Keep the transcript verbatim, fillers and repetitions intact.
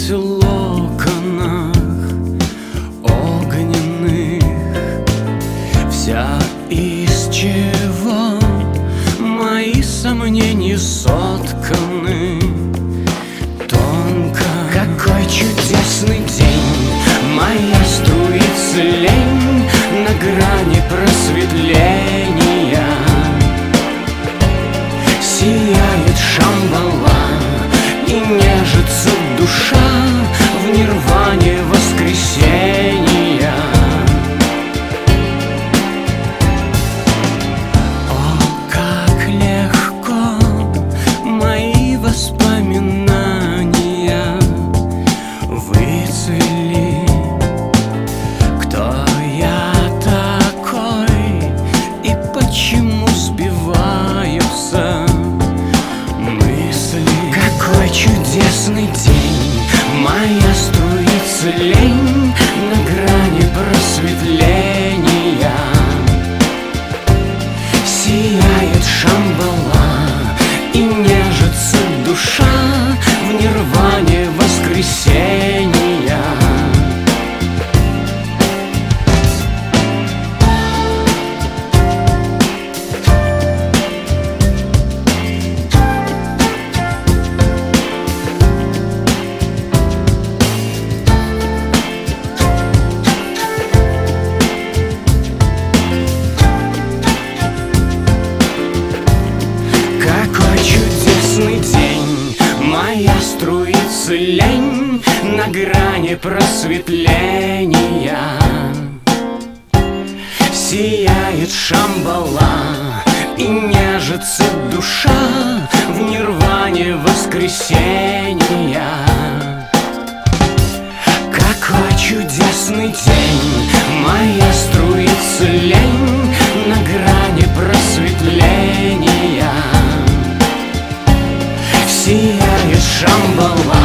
Взвиваясь в локонах огненных, вся из чего мои сомнения сотканы тонко. Какой чудесный день, моя струится лень на грани просветления. Сияет Шамбала и нежится душа в нирване воскресения. О, как легко мои воспоминания выцвели. Кто я такой и почему сбиваются мысли? Какой чудесный день, моя струится лень на грани просветления. Сияет Шамбала и нежится душа в нирване воскресения. День, моя струится лень на грани просветления. Сияет Шамбала и нежится душа в нирване воскресения. Какой чудесный день, моя струится лень на грани просветления. Сияет Шамбала